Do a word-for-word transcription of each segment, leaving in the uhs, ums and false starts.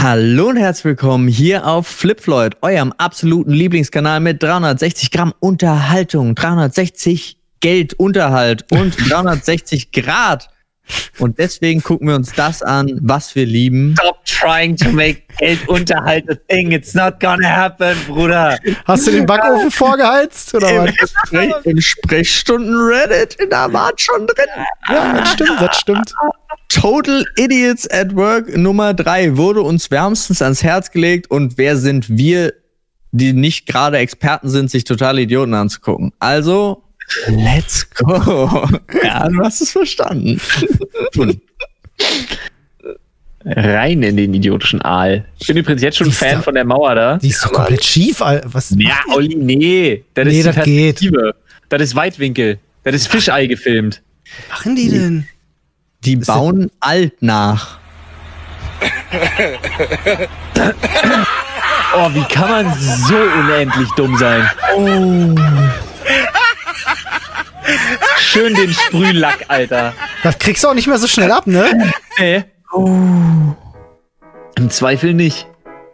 Hallo und herzlich willkommen hier auf FlipFloyd, eurem absoluten Lieblingskanal mit dreihundertsechzig Gramm Unterhaltung, dreihundertsechzig Geldunterhalt und dreihundertsechzig Grad. Und deswegen gucken wir uns das an, was wir lieben. Stop trying to make Geldunterhalt a thing. It's not gonna happen, Bruder. Hast du den Backofen vorgeheizt, oder Im, was? Sprech, Im Sprechstunden-Reddit, da war schon drin. Ja, das stimmt, das stimmt. Total Idiots at Work Nummer drei wurde uns wärmstens ans Herz gelegt. Und wer sind wir, die nicht gerade Experten sind, sich totale Idioten anzugucken? Also, let's go. Ja, du hast es verstanden. Rein in den idiotischen Aal. Ich bin übrigens jetzt schon Die Fan da- von der Mauer da. Die ist doch komplett schief, Alter. Was? Ja, Olli, nee. Das Nee, ist das Perspektive. Das ist Weitwinkel. Das ist Fischei gefilmt. Was machen die denn? Die bauen alt nach. Oh, wie kann man so unendlich dumm sein? Oh. Schön den Sprühlack, Alter. Das kriegst du auch nicht mehr so schnell ab, ne? Nee. Oh. Im Zweifel nicht.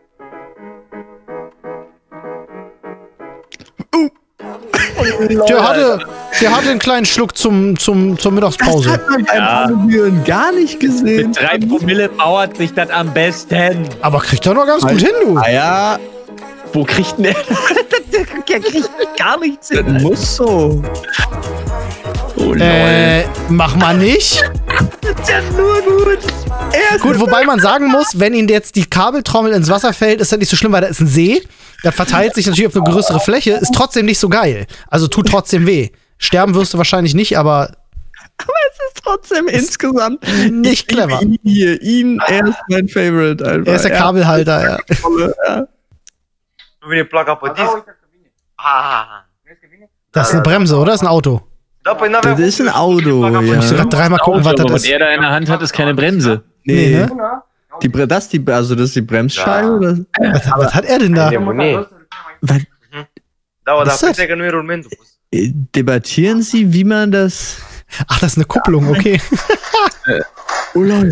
Der hatte, der hatte einen kleinen Schluck zum, zum, zur Mittagspause. Das hat man beim Ja. Probieren gar nicht gesehen. Mit drei Promille mauert sich das am besten. Aber kriegt er noch ganz gut hin, du. Ah ja, Wo kriegt denn der? Der kriegt gar nichts das hin. muss so. Oh, lol. Äh, mach mal nicht. Das ist ja nur gut. Gut, wobei man sagen muss, wenn ihnen jetzt die Kabeltrommel ins Wasser fällt, ist das nicht so schlimm, weil da ist ein See. Das verteilt sich natürlich auf eine größere Fläche, ist trotzdem nicht so geil. Also tut trotzdem weh. Sterben wirst du wahrscheinlich nicht, aber Aber es ist trotzdem insgesamt nicht ich liebe clever. Ihn hier, ihn, er ist mein Favorite. Einfach. er ist der Ja, Kabelhalter, ja. tolle, ja. Nu vine placa pe disc. Ah, Das ist eine Bremse, oder? Das ist ein Auto. da, păi n-aveam Das ist ein Auto, Ich muss ja. gerade dreimal gucken, was Auto, das was ist. er da in der Hand hat, ist keine Bremse. Nee, Nee, ne? die, Bre- das die, also das ist die Bremsscheibe? Ja. Oder? Was, was hat er denn da? nebunie. Was, Da, Was dar ist das? uite că nu e rulmentul pus. äh, debattieren Sie, wie man das... Ach, das ist eine Kupplung, okay. Oh lol,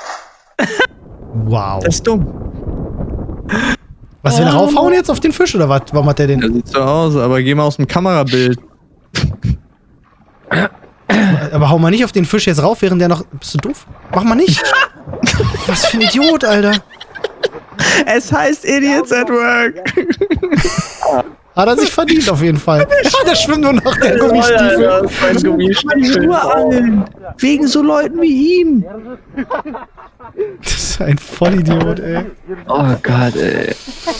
Wow. das ist dumm. Was, will er raufhauen jetzt auf den Fisch, oder was? Warum hat der Das den? sieht so aus, aber geh mal aus dem Kamerabild. Aber hau mal nicht auf den Fisch jetzt rauf, während der noch... Bist du doof? Mach mal nicht. Was für ein Idiot, Alter. Es heißt Idiots at Work. Hat er sich verdient, auf jeden Fall. Ja, der schwimmt nur noch, der Gummistiefel. Mein Gummistiefel. Nur allen. Wegen so Leuten wie ihm. Das ist ein Vollidiot, ey. Oh Gott, ey.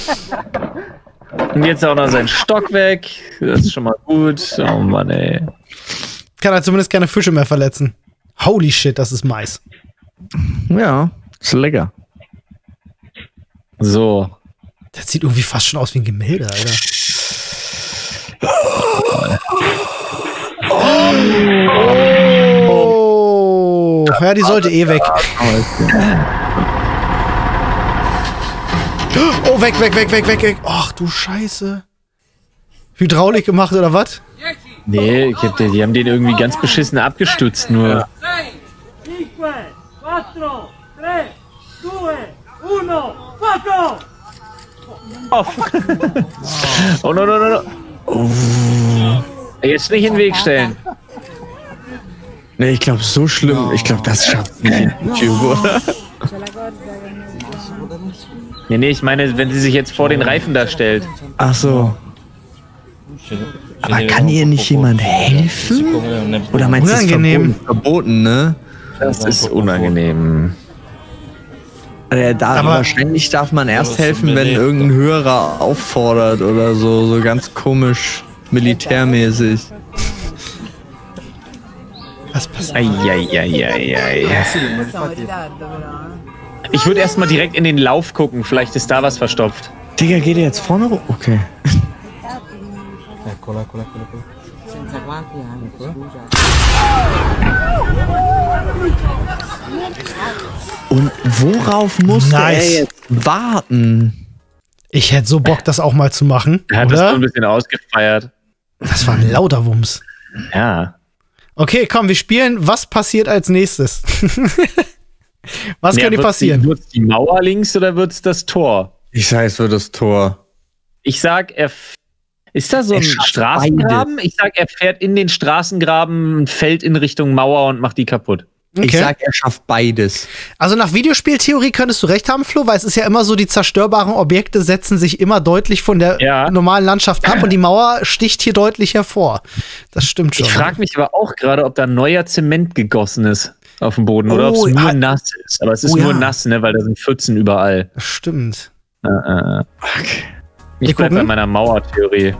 Und jetzt auch noch sein Stock weg. Das ist schon mal gut. Oh Mann, ey. Kann er zumindest keine Fische mehr verletzen. Holy shit, das ist Mais. Ja, ist lecker. So. Das sieht irgendwie fast schon aus wie ein Gemälde, Alter. Oh. Ja, die sollte eh weg. Oh, weg, weg, weg, weg, weg, weg. Ach du Scheiße. Hydraulik gemacht oder was? Nee, ich hab, die, die haben den irgendwie ganz beschissen abgestützt, nur. cinque, quattro, tre, due, uno, fuoco! Oh no, no, no, no. Oh. Jetzt nicht in den Weg stellen. Nee, ich glaube, so schlimm. Ich glaube, das schafft nicht YouTube, oder? Nee, nee, ich meine, wenn sie sich jetzt vor den Reifen da stellt. Ach so. Aber kann ihr nicht jemand helfen? Oder meinst du, es ist Unangenehm. verboten, verboten, ne? Das ist unangenehm. Äh, da, Aber- wahrscheinlich darf man erst helfen, wenn irgendein Hörer auffordert oder so. So ganz komisch militärmäßig. Was passiert? Eieieiei. Ich würde erstmal direkt in den Lauf gucken, vielleicht ist da was verstopft. Digga, geht ihr jetzt vorne rum? Okay. Senza guanti anche, scusa. Und worauf musste Nice. er jetzt warten? Ich hätte so Bock, das auch mal zu machen. Er hat das so ein Oder? bisschen ausgefeiert. Das war ein lauter Wumms. Ja. Okay, komm, wir spielen. Was passiert als nächstes? Was Ja, könnte wird's passieren? Die, wird's die Mauer links oder wird's das Tor? Ich sag, es wird das Tor. Ich sag, er. f- Ist da so Er ein schafft Straßengraben? Ich sag, er fährt in den Straßengraben, fällt in Richtung Mauer und macht die kaputt. Ich Okay. sag, er schafft beides. Also nach Videospieltheorie könntest du recht haben, Flo, weil es ist ja immer so, die zerstörbaren Objekte setzen sich immer deutlich von der Ja. normalen Landschaft ab und die Mauer sticht hier deutlich hervor. Das stimmt schon. Ich frage mich aber auch gerade, ob da neuer Zement gegossen ist auf dem Boden oder Oh, ob es nur ja. nass ist. Aber es ist Oh, nur ja. nass, ne, weil da sind Pfützen überall. Das stimmt. Äh, äh. Wir Ich bleib bei gucken. meiner Mauertheorie.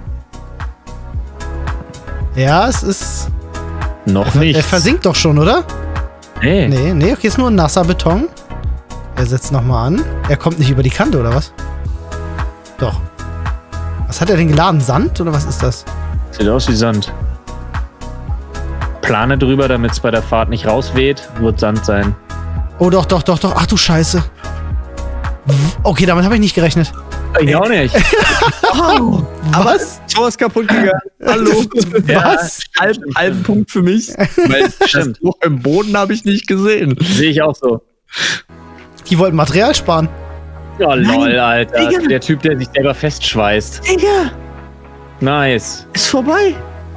Ja, es ist. Noch Er nicht. versinkt doch schon, oder? Nee. Nee, nee, okay, ist nur ein nasser Beton. Er setzt nochmal an. Er kommt nicht über die Kante, oder was? Doch. Was hat er denn geladen? Sand oder was ist das? Sieht aus wie Sand. Plane drüber, damit es bei der Fahrt nicht rausweht. Wird Sand sein. Oh, doch, doch, doch, doch. Ach du Scheiße. Okay, damit habe ich nicht gerechnet. Ich auch nicht. Aber was? Tor ist kaputt gegangen. Hallo. Was? Halb, halben Punkt für mich. Weil das Stimmt. Loch im Boden habe ich nicht gesehen. Sehe ich auch so. Die wollten Material sparen. Ja, lol, Alter. Digga. Der Typ, der sich selber festschweißt. Digga, Nice. ist vorbei.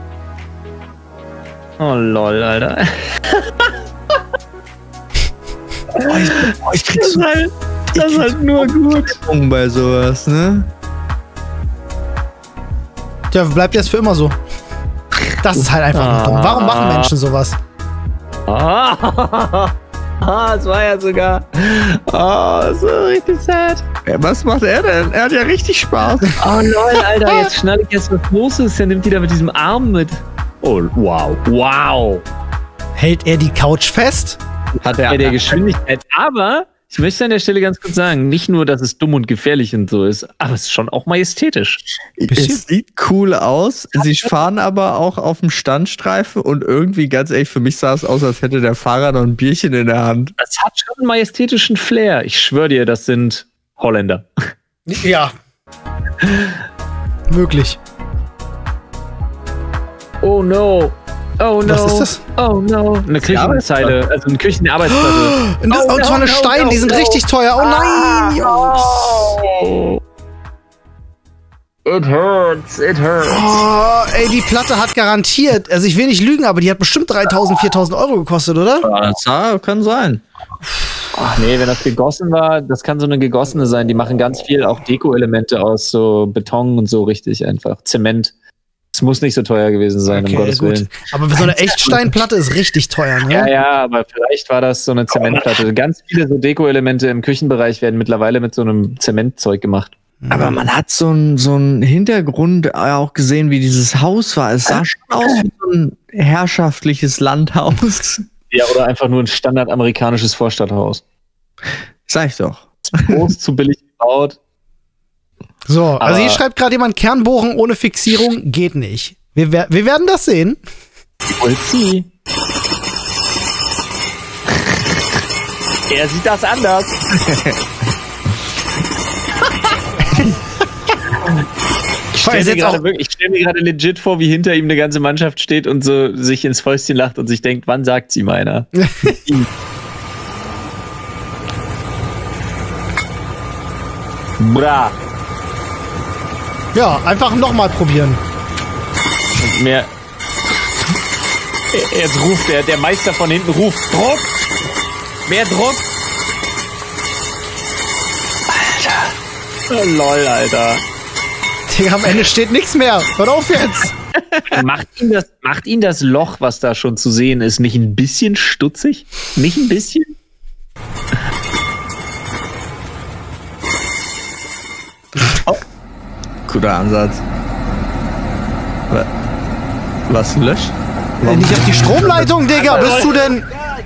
Oh, lol, Alter. Oh, ich, oh, ich krieg so halt, das ist halt nur gut. Stimmung bei sowas, ne? Tja, bleibt jetzt für immer so. Das ist halt einfach nur dumm. Warum machen Menschen sowas? Ah, es war ja sogar. Oh, so richtig sad. Ja, was macht er denn? Er hat ja richtig Spaß. Oh lol, Alter, jetzt schnall ich jetzt, was los ist. Er nimmt die da mit diesem Arm mit. Oh, wow. Wow. Hält er die Couch fest? Hat Bei der Geschwindigkeit. Aber ich möchte an der Stelle ganz kurz sagen, nicht nur, dass es dumm und gefährlich und so ist, aber es ist schon auch majestätisch. Bisschen. Es sieht cool aus. Sie fahren aber auch auf dem Standstreifen und irgendwie, ganz ehrlich, für mich sah es aus, als hätte der Fahrer noch ein Bierchen in der Hand. Das hat schon einen majestätischen Flair. Ich schwöre dir, das sind Holländer. Ja. Möglich. Oh no. Oh no. Was ist das? Oh no. Eine Küchenzeile, also eine Küchenarbeitsplatte. Und, Oh, und zwar no, eine no, Stein, no, die sind no. richtig teuer. Oh nein, Jungs. Oh. It hurts, it hurts. Oh, ey, die Platte hat garantiert, also ich will nicht lügen, aber die hat bestimmt dreitausend, viertausend Euro gekostet, oder? Das ja, kann sein. Ach nee, wenn das gegossen war, das kann so eine gegossene sein. Die machen ganz viel auch Deko-Elemente aus so Beton und so richtig einfach. Zement. Es muss nicht so teuer gewesen sein, um Gottes Willen. Aber so eine Echtsteinplatte ist richtig teuer, ne? Ja, ja, aber vielleicht war das so eine Zementplatte. Ganz viele so Deko-Elemente im Küchenbereich werden mittlerweile mit so einem Zementzeug gemacht. Aber man hat so einen so einen Hintergrund auch gesehen, wie dieses Haus war. Es sah schon aus wie so ein herrschaftliches Landhaus. Ja, oder einfach nur ein standardamerikanisches Vorstadthaus. Sag ich doch. Groß, zu billig gebaut. So, also Aber- hier schreibt gerade jemand, Kernbohren ohne Fixierung geht nicht. Wir, wer- wir werden das sehen. We'll see. Er sieht das anders. Ich stelle mir, jetzt gerade auch- wirklich- ich stell mir gerade legit vor, wie hinter ihm eine ganze Mannschaft steht und so sich ins Fäustchen lacht und sich denkt, wann sagt sie meiner? Bra. Ja, einfach nochmal probieren. Mehr. Jetzt ruft der, der Meister von hinten ruft. Druck! Mehr Druck! Alter. Oh, lol, Alter. Digga, am Ende steht nichts mehr. Hört auf jetzt. Macht ihn, das, macht ihn das Loch, was da schon zu sehen ist, nicht ein bisschen stutzig? Nicht ein bisschen? Guter Ansatz. Wa- Was löscht? Äh, Nicht auf die Stromleitung, Digga. Bist du denn...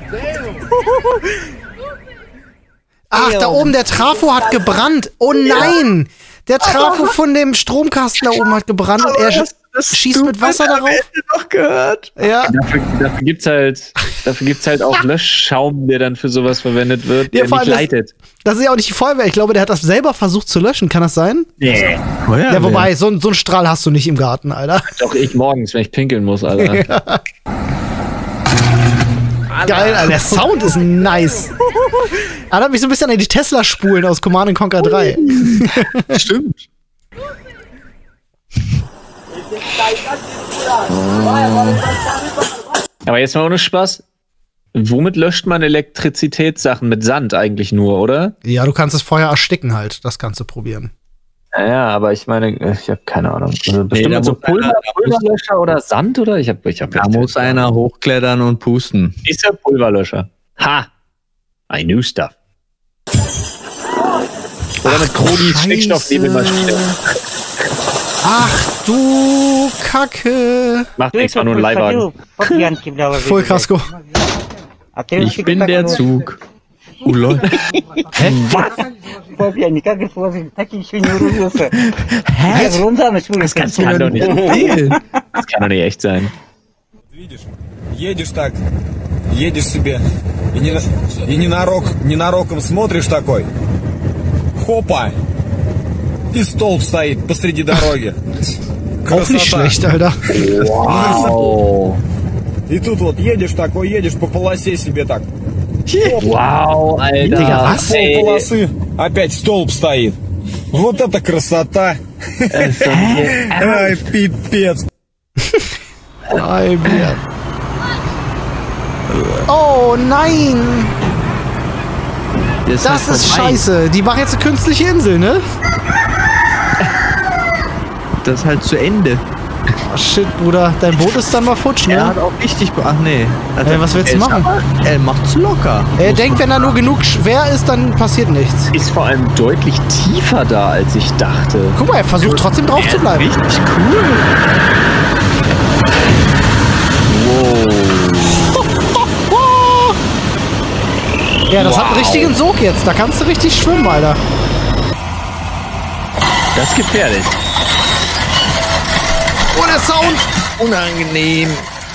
Ach, da oben, der Trafo hat gebrannt. Oh nein. Der Trafo von dem Stromkasten da oben hat gebrannt und er sch schießt mit Wasser darauf. Noch gehört. Ja. Dafür, dafür gibt's halt, dafür gibt's halt auch Löschschaum, der dann für sowas verwendet wird, Ja, der vor nicht allem das- leitet. Das ist ja auch nicht die Feuerwehr. Ich glaube, der hat das selber versucht zu löschen. Kann das sein? Nee. Ja, wobei, so, ein- so einen Strahl hast du nicht im Garten, Alter. Doch ich morgens, wenn ich pinkeln muss, Alter. geil, Alter. Der Sound ist nice. Erinnert mich so ein bisschen an die Tesla-Spulen aus Command and Conquer drei. Stimmt. Aber jetzt mal ohne Spaß. Womit löscht man Elektrizitätssachen? Mit Sand eigentlich nur, oder? Ja, du kannst es vorher ersticken halt. Das kannst du probieren. Ja, aber ich meine, ich habe keine Ahnung. Also bestimmt da so muss Pulver, einer- da muss- Pulverlöscher oder Sand, oder? Ich habe ich hab Da muss einer hochklettern und pusten. Ist der Pulverlöscher. Ha! I knew stuff. Oder mit Kroni Stickstoffnebelmaschine. Ach du Kacke. Macht nichts, war nur ein Leihwagen. Vollkasko. Ich bin der Zug. Oh lol. Hä? Hä? Das kannst du kann doch nicht. Das kann doch nicht echt sein. Видишь, едешь так, едешь себе, и, не, и ненарок, ненароком смотришь такой, хопа, и столб стоит посреди дороги. Auch nicht schlecht, Alter. Wow. И тут вот едешь такой, едешь по полосе себе так. Wow, Alter. Digga, was? Пол полосы, опять столб стоит. Вот это красота! Ай, пипец! Nein, Bier. Oh nein! Das halt ist vorbei. scheiße. Die machen jetzt eine künstliche Insel, ne? Das ist halt zu Ende. Oh, shit, Bruder. Dein Boot ist dann mal futsch, Er ne? hat auch richtig. Ach nee. Also, Ey, was willst du er ist machen? aber- Er macht's locker. Er denkt, wenn er nur genug schwer ist, dann passiert nichts. Ist vor allem deutlich tiefer da, als ich dachte. Guck mal, er versucht trotzdem drauf zu bleiben. Richtig cool. Ja, das hat einen richtigen Sog jetzt. Da kannst du richtig schwimmen, Alter. Das ist gefährlich. Oh, der Sound! Unangenehm.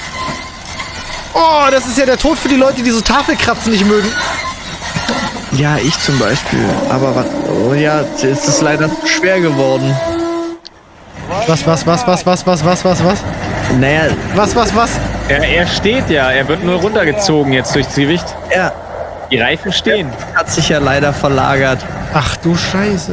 Oh, das ist ja der Tod für die Leute, die so Tafelkratzen nicht mögen. Ja, ich zum Beispiel. Aber was? Oh ja, jetzt ist es leider zu schwer geworden. Was, was, was, was, was, was, was, was, was? Naja, Was, was, was? Er, er steht ja, er wird nur runtergezogen jetzt durchs Gewicht. er Die Reifen stehen. hat sich ja leider verlagert. Ach du Scheiße.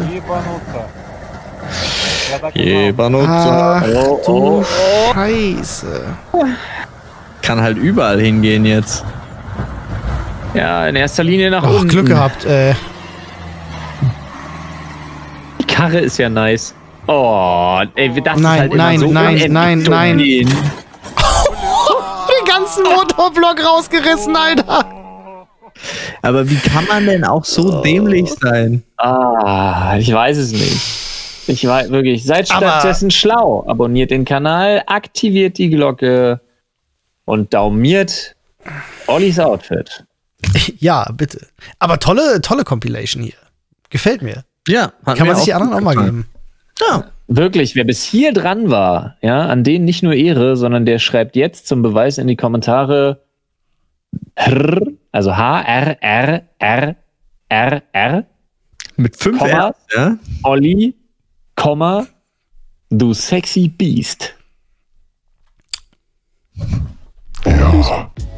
Jebanutzer. Ach Oh, du oh, Scheiße. Kann halt überall hingehen jetzt. Ja, in erster Linie nach Oh, unten. Glück gehabt, äh. Die Karre ist ja nice. Oh, ey, das Nein, ist halt immer nein, so nein, unendlich nein, dumm. nein. Den ganzen Motorblock rausgerissen, Alter. Aber wie kann man denn auch so dämlich sein? Ah, ich weiß es nicht. Ich weiß wirklich. Seid Aber- stattdessen schlau. Abonniert den Kanal, aktiviert die Glocke und daumiert Ollis Outfit. Ja, bitte. Aber tolle, tolle Compilation hier. Gefällt mir. Ja, hat Kann mir man sich die auch anderen auch gut mal gefallen. geben. Ja. Wirklich, wer bis hier dran war, ja, an denen nicht nur Ehre, sondern der schreibt jetzt zum Beweis in die Kommentare Hr, also H R R R R R, Mit fünf Komma. R, ja? Olli, Komma, du sexy Beast. Ja.